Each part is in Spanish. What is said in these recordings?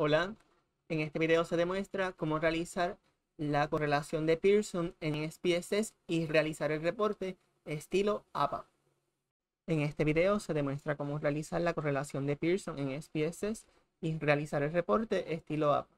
Hola, en este video se demuestra cómo realizar la correlación de Pearson en SPSS y realizar el reporte estilo APA. En este video se demuestra cómo realizar la correlación de Pearson en SPSS y realizar el reporte estilo APA.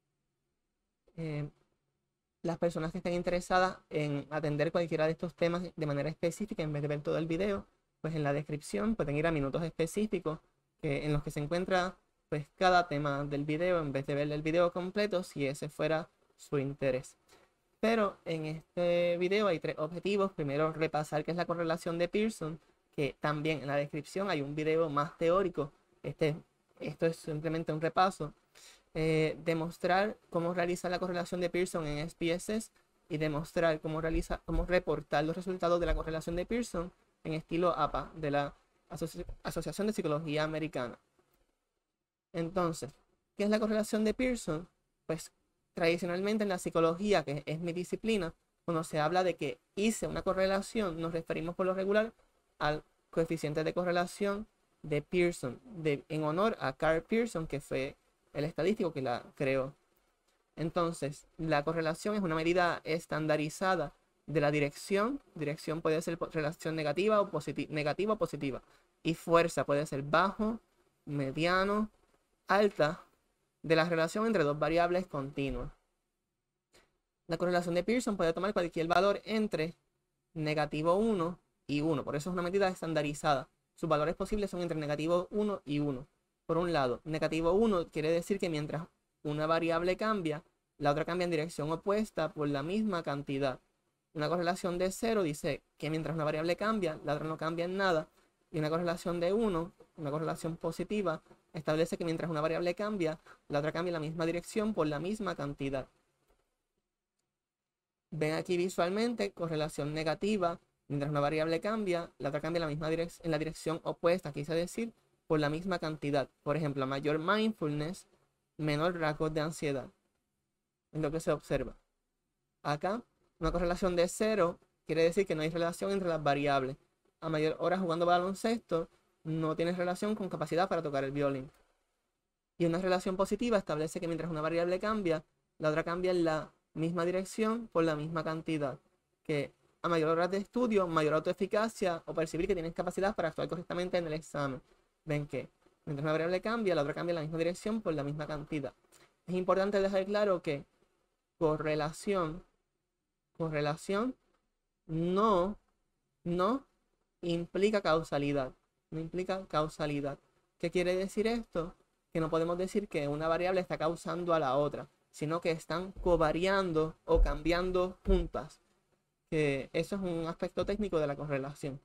Las personas que estén interesadas en atender cualquiera de estos temas de manera específica en vez de ver todo el video, pues en la descripción pueden ir a minutos específicos en los que se encuentra pues cada tema del video en vez de ver el video completo si ese fuera su interés. Pero en este video hay tres objetivos. Primero, repasar qué es la correlación de Pearson, que también en la descripción hay un video más teórico. Esto es simplemente un repaso. Demostrar cómo realizar la correlación de Pearson en SPSS y demostrar cómo reportar los resultados de la correlación de Pearson en estilo APA de la Asociación de Psicología Americana. Entonces, ¿qué es la correlación de Pearson? Pues tradicionalmente en la psicología, que es mi disciplina, cuando se habla de que hice una correlación, nos referimos por lo regular al coeficiente de correlación de Pearson, en honor a Carl Pearson, que fue el estadístico que la creó. Entonces, la correlación es una medida estandarizada de la dirección. Dirección puede ser relación negativa o positiva. Y fuerza puede ser bajo, mediano, alta, de la relación entre dos variables continuas. La correlación de Pearson puede tomar cualquier valor entre -1 y 1. Por eso es una medida estandarizada. Sus valores posibles son entre -1 y 1. Por un lado, -1 quiere decir que mientras una variable cambia, la otra cambia en dirección opuesta por la misma cantidad. Una correlación de 0 dice que mientras una variable cambia, la otra no cambia en nada. Y una correlación de 1, una correlación positiva, establece que mientras una variable cambia, la otra cambia en la misma dirección por la misma cantidad. Ven aquí visualmente correlación negativa. Mientras una variable cambia, la otra cambia en la dirección opuesta, quise decir, por la misma cantidad. Por ejemplo, a mayor mindfulness, menor rasgos de ansiedad. Es lo que se observa. Acá, una correlación de 0 quiere decir que no hay relación entre las variables. A mayor hora jugando baloncesto, no tienes relación con capacidad para tocar el violín. Y una relación positiva establece que mientras una variable cambia, la otra cambia en la misma dirección por la misma cantidad. Que a mayor horas de estudio, mayor autoeficacia o percibir que tienes capacidad para actuar correctamente en el examen. Ven que mientras una variable cambia, la otra cambia en la misma dirección por la misma cantidad. Es importante dejar claro que correlación no, no implica causalidad. No implica causalidad. ¿Qué quiere decir esto? Que no podemos decir que una variable está causando a la otra, sino que están covariando o cambiando juntas. Que eso es un aspecto técnico de la correlación.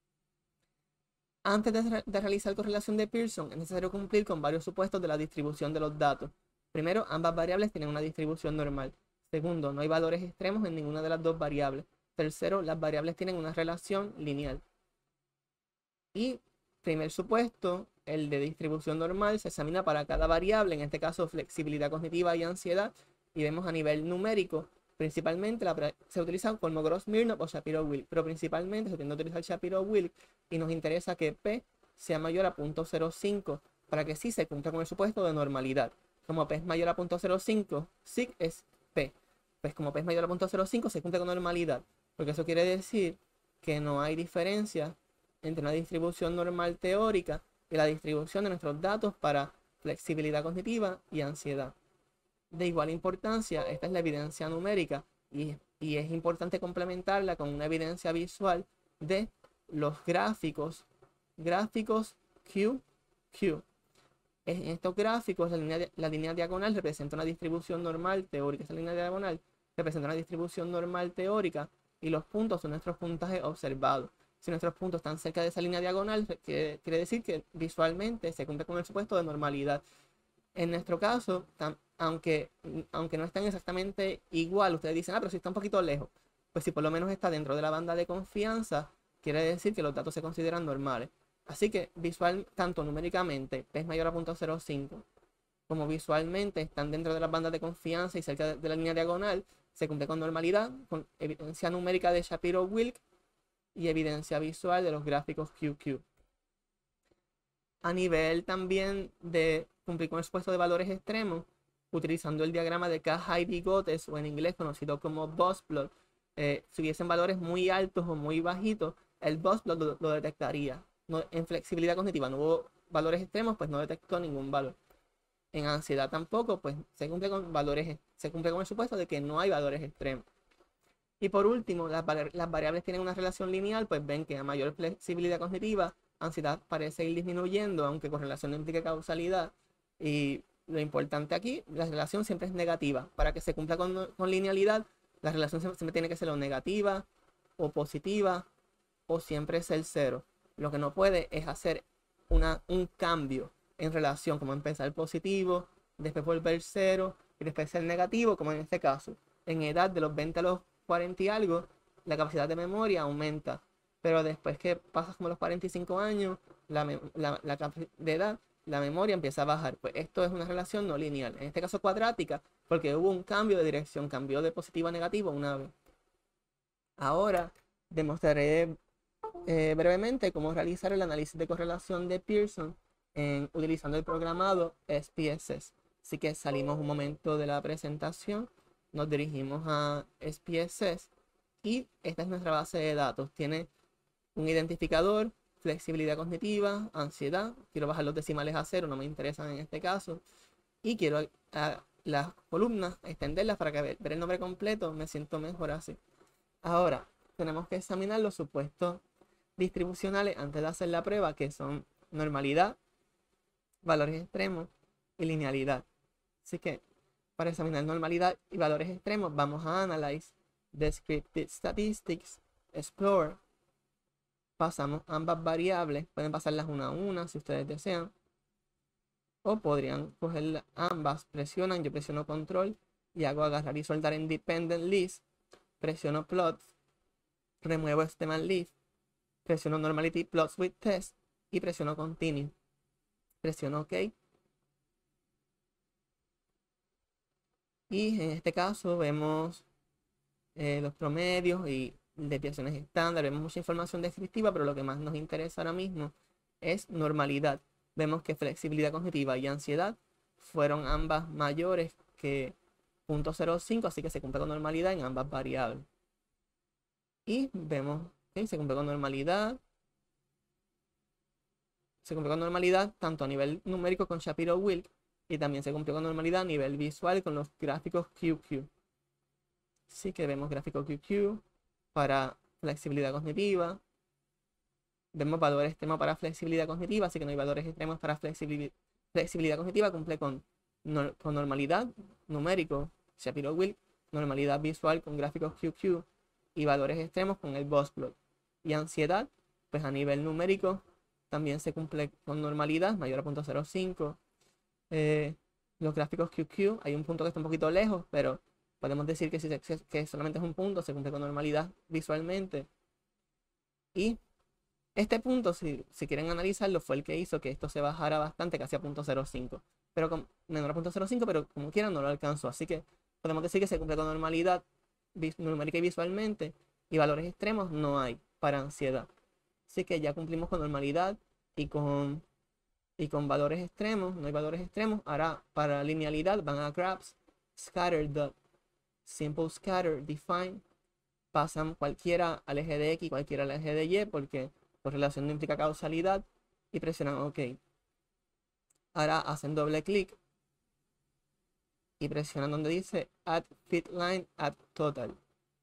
Antes de realizar correlación de Pearson, es necesario cumplir con varios supuestos de la distribución de los datos. Primero, ambas variables tienen una distribución normal. Segundo, no hay valores extremos en ninguna de las dos variables. Tercero, las variables tienen una relación lineal. Y primer supuesto, el de distribución normal, se examina para cada variable, en este caso flexibilidad cognitiva y ansiedad, y vemos a nivel numérico, principalmente se utiliza Kolmogorov-Smirnov o Shapiro-Wilk, pero principalmente se tiende a utilizar Shapiro-Wilk y nos interesa que P sea mayor a 0.05 para que sí se cumpla con el supuesto de normalidad. Como P es mayor a 0.05, SIG es P. Pues como P es mayor a 0.05 se cumple con normalidad, porque eso quiere decir que no hay diferencia entre una distribución normal teórica y la distribución de nuestros datos para flexibilidad cognitiva y ansiedad. De igual importancia, esta es la evidencia numérica y es importante complementarla con una evidencia visual de los gráficos QQ. En estos gráficos, la línea diagonal representa una distribución normal teórica. Esa línea diagonal representa una distribución normal teórica y los puntos son nuestros puntajes observados. Si nuestros puntos están cerca de esa línea diagonal, quiere decir que visualmente se cumple con el supuesto de normalidad. En nuestro caso, aunque no estén exactamente igual, ustedes dicen, pero si está un poquito lejos. Pues si por lo menos está dentro de la banda de confianza, quiere decir que los datos se consideran normales. Así que tanto numéricamente, P es mayor a 0.05, como visualmente están dentro de las bandas de confianza y cerca de la línea diagonal, se cumple con normalidad, con evidencia numérica de Shapiro-Wilk y evidencia visual de los gráficos QQ. A nivel también de cumplir con el supuesto de valores extremos, utilizando el diagrama de K-Heidi-Gottes, o en inglés conocido como bus plot, si hubiesen valores muy altos o muy bajitos, el bus plot lo detectaría. No, en flexibilidad cognitiva no hubo valores extremos, pues no detectó ningún valor. En ansiedad tampoco, pues se cumple con el supuesto de que no hay valores extremos. Y por último, las variables tienen una relación lineal, pues ven que a mayor flexibilidad cognitiva, ansiedad parece ir disminuyendo, aunque correlación no implica causalidad. Y lo importante aquí, la relación siempre es negativa. Para que se cumpla con linealidad, la relación siempre tiene que ser o negativa, o positiva, o siempre ser cero. Lo que no puede es hacer un cambio en relación, como empezar positivo, después volver cero, y después ser negativo, como en este caso. En edad de los 20 a los 40 y algo, la capacidad de memoria aumenta. Pero después que pasas como los 45 años, la capacidad de edad, la memoria empieza a bajar. Pues esto es una relación no lineal. En este caso cuadrática, porque hubo un cambio de dirección, cambió de positivo a negativo una vez. Ahora demostraré brevemente cómo realizar el análisis de correlación de Pearson utilizando el programado SPSS. Así que salimos un momento de la presentación, nos dirigimos a SPSS y esta es nuestra base de datos. Tiene un identificador, flexibilidad cognitiva, ansiedad. Quiero bajar los decimales a cero, no me interesan en este caso. Y quiero las columnas extenderlas para que ver el nombre completo, me siento mejor así. Ahora, tenemos que examinar los supuestos distribucionales antes de hacer la prueba, que son normalidad, valores extremos y linealidad. Así que para examinar normalidad y valores extremos vamos a Analyze, Descriptive Statistics, Explore. Pasamos ambas variables, pueden pasarlas una a una si ustedes desean, o podrían coger ambas, presionan, yo presiono control y hago agarrar y soltar en Dependent List, presiono Plots, remuevo Schema List, presiono Normality Plots with Test y presiono Continue. Presiono OK. Y en este caso vemos los promedios y desviaciones estándar. Vemos mucha información descriptiva, pero lo que más nos interesa ahora mismo es normalidad. Vemos que flexibilidad cognitiva y ansiedad fueron ambas mayores que 0.05, así que se cumple con normalidad en ambas variables. Y vemos que se cumple con normalidad. Se cumplió con normalidad tanto a nivel numérico con Shapiro-Wilk y también se cumplió con normalidad a nivel visual con los gráficos QQ. Así que vemos gráfico QQ para flexibilidad cognitiva. Vemos valores extremos para flexibilidad cognitiva, así que no hay valores extremos para flexibilidad cognitiva. Cumple con normalidad numérico Shapiro-Wilk, normalidad visual con gráficos QQ y valores extremos con el bus plot. Y ansiedad, pues a nivel numérico también se cumple con normalidad, mayor a 0.05. Los gráficos QQ, hay un punto que está un poquito lejos, pero podemos decir que solamente es un punto, se cumple con normalidad visualmente. Y este punto, si quieren analizarlo, fue el que hizo que esto se bajara bastante, casi a 0.05. Pero con menor a 0.05, pero como quieran no lo alcanzó. Así que podemos decir que se cumple con normalidad numérica y visualmente, y valores extremos no hay para ansiedad. Así que ya cumplimos con normalidad y con valores extremos, no hay valores extremos. Ahora para linealidad van a Graph, Scatter, Dot, Simple Scatter, Define. Pasan cualquiera al eje de X, cualquiera al eje de Y, porque correlación no implica causalidad, y presionan OK. Ahora hacen doble clic y presionan donde dice Add Fit Line, Add Total.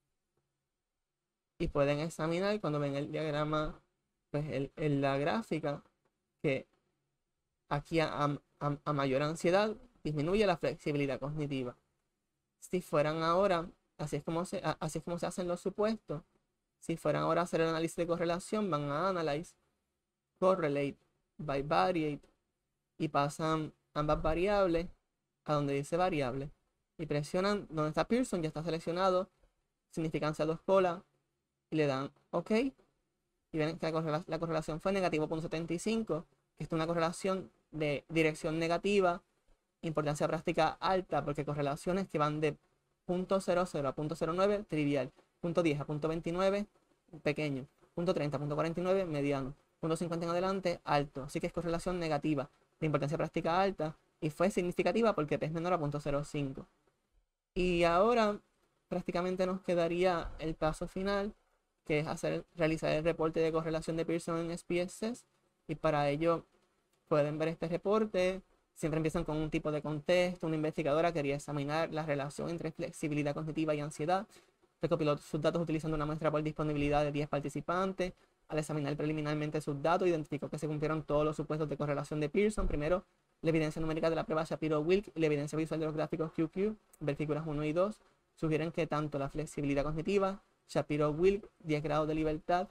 Y pueden examinar cuando ven el diagrama, pues en la gráfica, que aquí a mayor ansiedad disminuye la flexibilidad cognitiva. Si fueran ahora, así es como se hacen los supuestos. Si fueran ahora a hacer el análisis de correlación, van a Analyze, Correlate by Variate y pasan ambas variables a donde dice variable y presionan donde está Pearson, ya está seleccionado, significancia 2 cola, y le dan OK. Y ven que la correlación fue negativo 0.75, que es una correlación de dirección negativa, importancia práctica alta, porque correlaciones que van de 0.00 a 0.09, trivial, 0.10 a 0.29, pequeño, 0.30 a 0.49, mediano, .50 en adelante, alto. Así que es correlación negativa, de importancia práctica alta, y fue significativa porque P es menor a 0.05. Y ahora prácticamente nos quedaría el paso final, que es realizar el reporte de correlación de Pearson en SPSS. Y para ello pueden ver este reporte. Siempre empiezan con un tipo de contexto. Una investigadora quería examinar la relación entre flexibilidad cognitiva y ansiedad. Recopiló sus datos utilizando una muestra por disponibilidad de 10 participantes. Al examinar preliminarmente sus datos, identificó que se cumplieron todos los supuestos de correlación de Pearson. Primero, la evidencia numérica de la prueba Shapiro-Wilk y la evidencia visual de los gráficos QQ, ver figuras 1 y 2, sugieren que tanto la flexibilidad cognitiva, Shapiro-Wilk, 10 grados de libertad,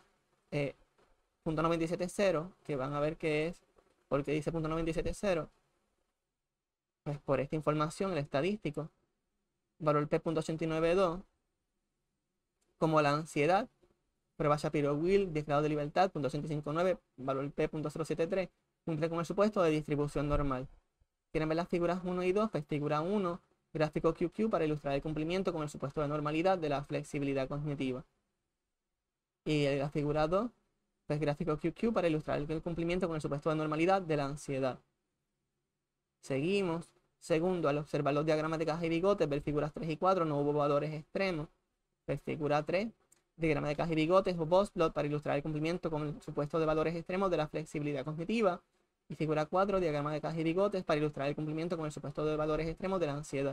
.970, que van a ver qué es, porque dice .970, pues por esta información, el estadístico, valor P.892, como la ansiedad, prueba Shapiro-Wilk, 10 grados de libertad, .859, valor P.073, cumple con el supuesto de distribución normal. ¿Quieren ver las figuras 1 y 2? Pues figura 1, gráfico QQ para ilustrar el cumplimiento con el supuesto de normalidad de la flexibilidad cognitiva. Y la figura 2, pues gráfico QQ para ilustrar el cumplimiento con el supuesto de normalidad de la ansiedad. Seguimos. Segundo, al observar los diagramas de caja y bigotes, ver figuras 3 y 4, no hubo valores extremos. Pues figura 3, diagrama de caja y bigotes o box plot para ilustrar el cumplimiento con el supuesto de valores extremos de la flexibilidad cognitiva. Y figura 4, diagrama de caja y bigotes para ilustrar el cumplimiento con el supuesto de valores extremos de la ansiedad.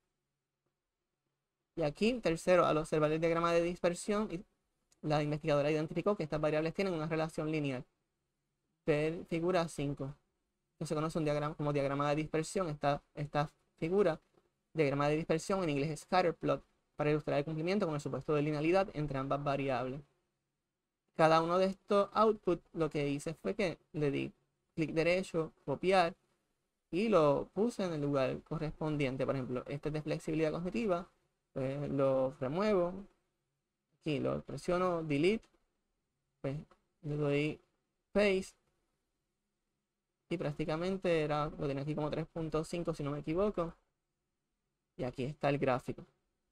Y aquí, tercero, al observar el diagrama de dispersión, la investigadora identificó que estas variables tienen una relación lineal. Ver figura 5. No se conoce un diagrama como diagrama de dispersión. Esta figura, diagrama de dispersión, en inglés es scatterplot, para ilustrar el cumplimiento con el supuesto de linealidad entre ambas variables. Cada uno de estos outputs lo que hice fue que le di clic derecho, copiar, y lo puse en el lugar correspondiente. Por ejemplo, este es de flexibilidad cognitiva, pues lo remuevo, aquí lo presiono, delete, pues le doy paste, y prácticamente lo tenía aquí como 3.5 si no me equivoco, y aquí está el gráfico.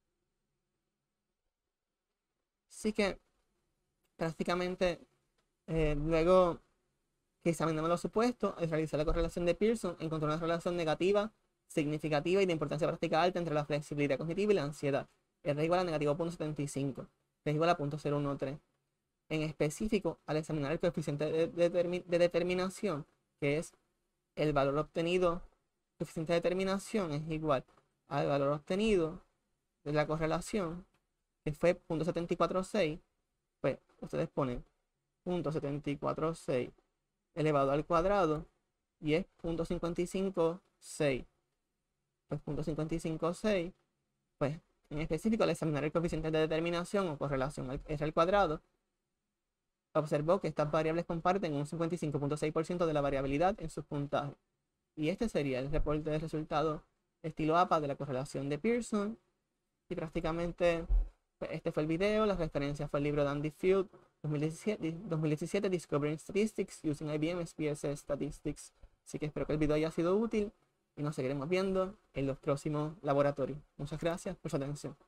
Así que prácticamente luego que examinamos los supuestos, al realizar la correlación de Pearson, encontró una relación negativa, significativa y de importancia práctica alta entre la flexibilidad cognitiva y la ansiedad. R igual a negativo 0.75, P igual a 0.013. En específico, al examinar el coeficiente de determinación, que es el valor obtenido, el coeficiente de determinación es igual al valor obtenido de la correlación, que fue 0.746, pues ustedes ponen 0.746 elevado al cuadrado y es 0.556. Pues 0.556, pues en específico al examinar el coeficiente de determinación o correlación R al cuadrado, observó que estas variables comparten un 55.6% de la variabilidad en sus puntajes. Y este sería el reporte de resultados estilo APA de la correlación de Pearson. Y prácticamente pues, este fue el video. La referencia fue el libro de Andy Field 2017 Discovering Statistics Using IBM SPSS Statistics. Así que espero que el video haya sido útil y nos seguiremos viendo en los próximos laboratorios. Muchas gracias por su atención.